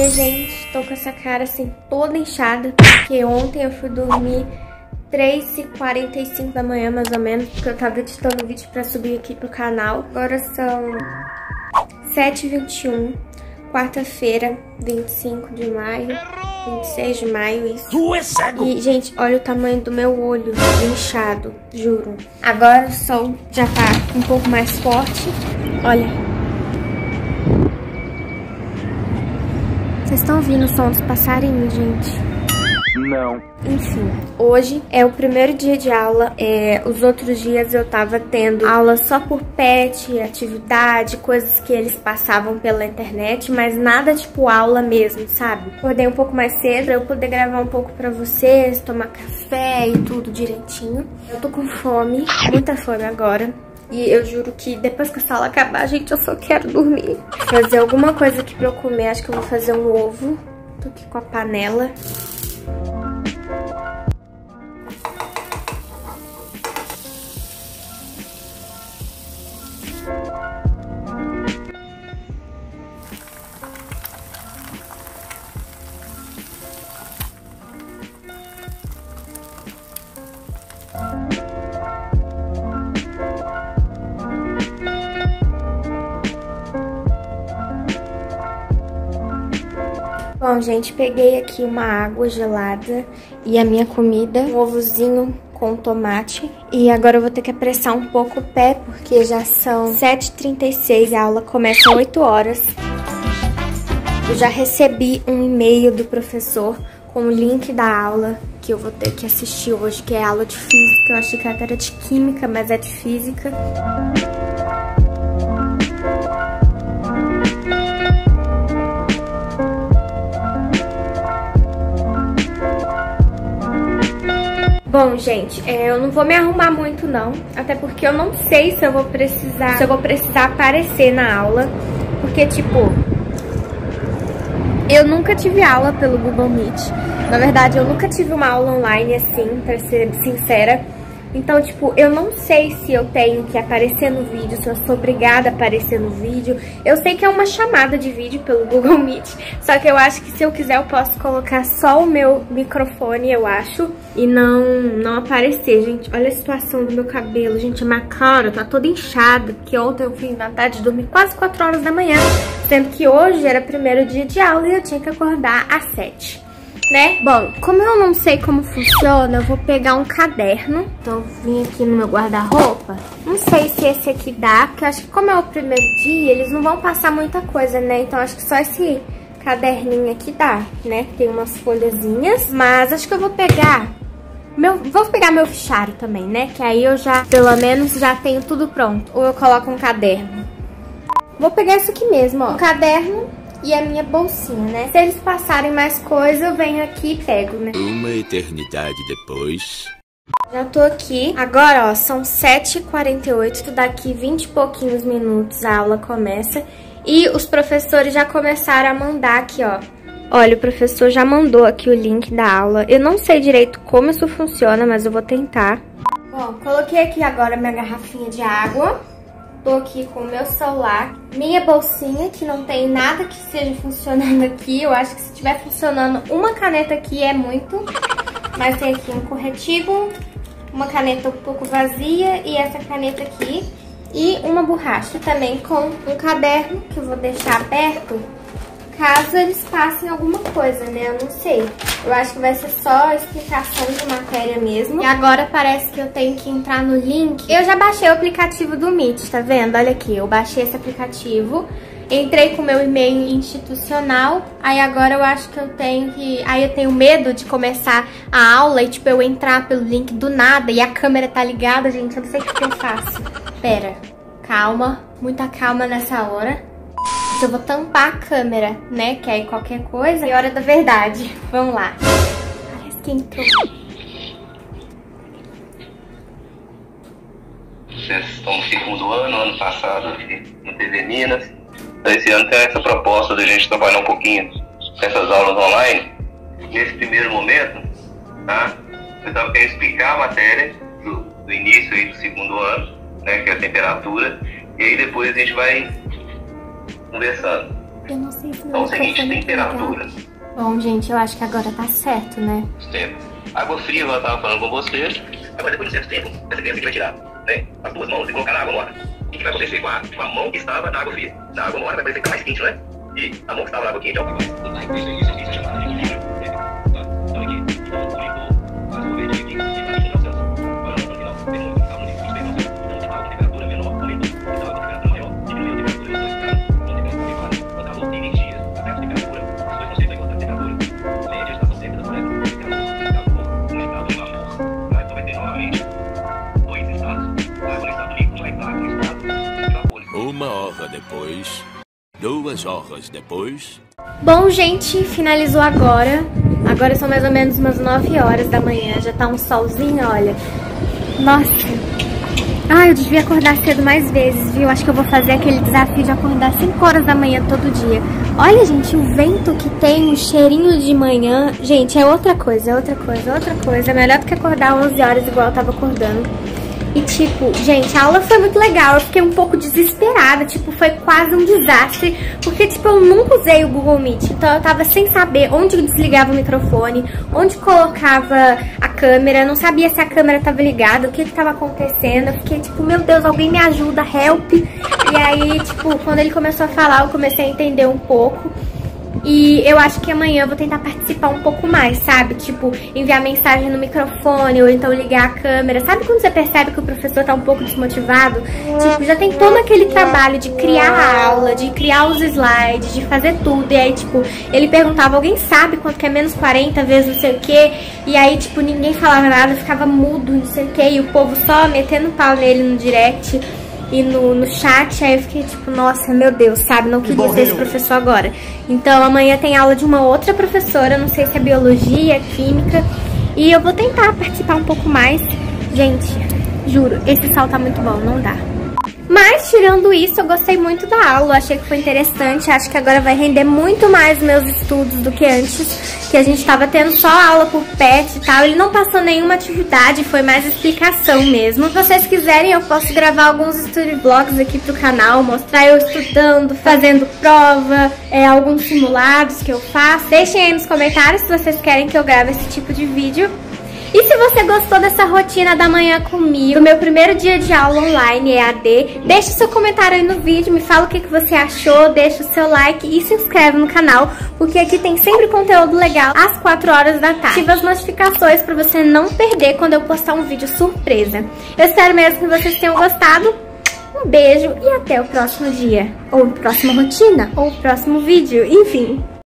Oi, gente, tô com essa cara assim toda inchada, porque ontem eu fui dormir 3h45 da manhã, mais ou menos, porque eu tava editando vídeo pra subir aqui pro canal. Agora são 7h21, quarta-feira, 25 de maio, 26 de maio, isso. Tu é cego! E, gente, olha o tamanho do meu olho inchado, juro. Agora o sol já tá um pouco mais forte, olha. Vocês estão ouvindo o som dos passarinhos, gente? Não. Enfim, hoje é o primeiro dia de aula. Os outros dias eu tava tendo aula só por pet, atividade, coisas que eles passavam pela internet, mas nada tipo aula mesmo, sabe? Acordei um pouco mais cedo pra eu poder gravar um pouco pra vocês, tomar café e tudo direitinho. Eu tô com fome, muita fome agora. E eu juro que depois que essa aula acabar, gente, eu só quero dormir. Fazer alguma coisa aqui pra eu comer. Acho que eu vou fazer um ovo. Tô aqui com a panela. Bom, gente, peguei aqui uma água gelada e a minha comida, um ovozinho com tomate. E agora eu vou ter que apressar um pouco o pé, porque já são 7h36 e a aula começa às 8 horas. Eu já recebi um e-mail do professor com o link da aula que eu vou ter que assistir hoje, que é aula de física. Eu achei que era de química, mas é de física. Bom, gente, eu não vou me arrumar muito não, até porque eu não sei se eu vou precisar aparecer na aula, porque tipo, eu nunca tive aula pelo Google Meet. Na verdade, eu nunca tive uma aula online assim, pra ser sincera. Então, tipo, eu não sei se eu tenho que aparecer no vídeo, se eu sou obrigada a aparecer no vídeo. Eu sei que é uma chamada de vídeo pelo Google Meet, só que eu acho que se eu quiser eu posso colocar só o meu microfone, eu acho, e não aparecer, gente. Olha a situação do meu cabelo, gente, a minha cara tá toda inchada, porque ontem eu fui inventar de dormir quase 4 horas da manhã, sendo que hoje era o primeiro dia de aula e eu tinha que acordar às 7. Né? Bom, como eu não sei como funciona, eu vou pegar um caderno. Então, vim aqui no meu guarda-roupa. Não sei se esse aqui dá, porque eu acho que como é o primeiro dia, eles não vão passar muita coisa, né? Então, acho que só esse caderninho aqui dá, né? Tem umas folhazinhas, mas acho que eu vou pegar... Vou pegar meu fichário também, né? Que aí eu já, pelo menos, já tenho tudo pronto. Ou eu coloco um caderno. Vou pegar isso aqui mesmo, ó. Um caderno... E a minha bolsinha, né? Se eles passarem mais coisa, eu venho aqui e pego, né? Uma eternidade depois... Já tô aqui. Agora, ó, são 7h48. Daqui 20 e pouquinhos minutos a aula começa. E os professores já começaram a mandar aqui, ó. Olha, o professor já mandou aqui o link da aula. Eu não sei direito como isso funciona, mas eu vou tentar. Bom, coloquei aqui agora minha garrafinha de água. Tô aqui com o meu celular, minha bolsinha, que não tem nada que esteja funcionando aqui. Eu acho que se estiver funcionando uma caneta aqui é muito. Mas tem aqui um corretivo, uma caneta um pouco vazia e essa caneta aqui. E uma borracha também com um caderno que eu vou deixar aberto, caso eles passem alguma coisa, né? Eu não sei. Eu acho que vai ser só explicação de matéria mesmo. E agora parece que eu tenho que entrar no link. Eu já baixei o aplicativo do Meet, tá vendo? Olha aqui, eu baixei esse aplicativo. Entrei com o meu e-mail institucional. Aí agora eu acho que eu tenho que... Aí eu tenho medo de começar a aula e tipo eu entrar pelo link do nada e a câmera tá ligada, gente. Eu não sei o que eu faço. Pera, calma. Muita calma nessa hora. Eu vou tampar a câmera, né? Que aí qualquer coisa é hora da verdade. Vamos lá. Parece que entrou. Vocês estão no segundo ano passado aqui no TV Minas. Então, esse ano tem essa proposta da gente trabalhar um pouquinho com essas aulas online. Nesse primeiro momento, tá? Eu estava querendo explicar a matéria do início aí do segundo ano, né? Que é a temperatura. E aí depois a gente vai conversando. Eu não sei se Então, é o seguinte, temperatura. Bom, gente, eu acho que agora tá certo, né? Tempo. Água fria, eu tava falando com vocês. Agora, depois de certo tempo, essa criança aqui vai tirar, né, as duas mãos e colocar na água morna. O que vai acontecer com a mão que estava na água fria? Na água morna vai parecer que tá mais quente, né? E a mão que estava na água quente é o que mais. Isso é chamado de equilíbrio. Então, aqui, faz o verde aqui, e tá no processo. Agora, no final, a temperatura menor aumentou. Então, a temperatura maior diminuiu a temperatura dos dois caras. A temperatura elevada, quando a luz tem energia, até a temperatura, os dois conceitos aí contra a temperatura. Média estação sempre da floresta, aumentado em vapor. Então, vai ter novamente dois estados. Água no estado líquido vai estar no estado de vapor. 1 hora depois. 2 horas depois. Bom, gente, finalizou agora. Agora são mais ou menos umas 9 horas da manhã. Já tá um solzinho, olha. Nossa. Ai, eu devia acordar cedo mais vezes, viu? Acho que eu vou fazer aquele desafio de acordar 5 horas da manhã todo dia. Olha, gente, o vento que tem, o cheirinho de manhã. Gente, é outra coisa, é outra coisa, é outra coisa. É melhor do que acordar 11 horas igual eu tava acordando. E tipo, gente, a aula foi muito legal, eu fiquei um pouco desesperada, tipo, foi quase um desastre, porque tipo, eu nunca usei o Google Meet, então eu tava sem saber onde desligava o microfone, onde colocava a câmera, não sabia se a câmera tava ligada, o que tava acontecendo, eu fiquei tipo, meu Deus, alguém me ajuda, help. E aí, tipo, quando ele começou a falar, eu comecei a entender um pouco. E eu acho que amanhã eu vou tentar participar um pouco mais, sabe? Tipo, enviar mensagem no microfone ou então ligar a câmera. Sabe quando você percebe que o professor tá um pouco desmotivado? Tipo, já tem todo aquele trabalho de criar a aula, de criar os slides, de fazer tudo. E aí, tipo, ele perguntava, alguém sabe quanto que é menos 40 vezes não sei o quê? E aí, tipo, ninguém falava nada, ficava mudo, não sei o quê. E o povo só metendo pau nele no direct e no chat, aí eu fiquei tipo, nossa, meu Deus, sabe, não queria ser esse professor agora. Então amanhã tem aula de uma outra professora, não sei se é biologia, química, e eu vou tentar participar um pouco mais. Gente, juro, esse sal tá muito bom, não dá. Mas, tirando isso, eu gostei muito da aula, achei que foi interessante, acho que agora vai render muito mais meus estudos do que antes, que a gente tava tendo só aula por PET e tal, ele não passou nenhuma atividade, foi mais explicação mesmo. Se vocês quiserem, eu posso gravar alguns study vlogs aqui pro canal, mostrar eu estudando, fazendo prova, alguns simulados que eu faço. Deixem aí nos comentários se vocês querem que eu grave esse tipo de vídeo. E se você gostou dessa rotina da manhã comigo, do meu primeiro dia de aula online EAD, deixa seu comentário aí no vídeo, me fala o que você achou, deixa o seu like e se inscreve no canal, porque aqui tem sempre conteúdo legal às 4 horas da tarde. Ativa as notificações pra você não perder quando eu postar um vídeo surpresa. Eu espero mesmo que vocês tenham gostado. Um beijo e até o próximo dia, ou próxima rotina, ou próximo vídeo, enfim.